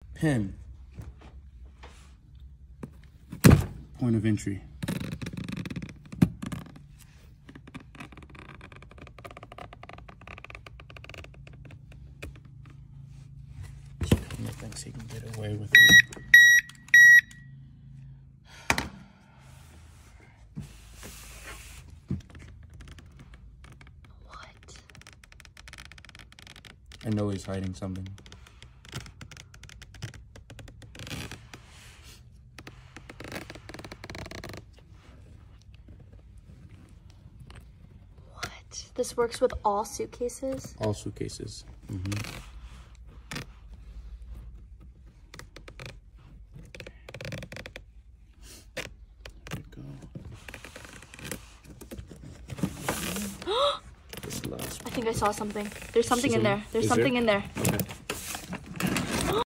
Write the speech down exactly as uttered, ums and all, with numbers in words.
Pen. Point of entry. She thinks he can get away with it. What? I know he's hiding something. This works with all suitcases? All suitcases. Mm-hmm. There we go. This last I think I saw something. There's something in Is there. There's Is something there? in there. Okay.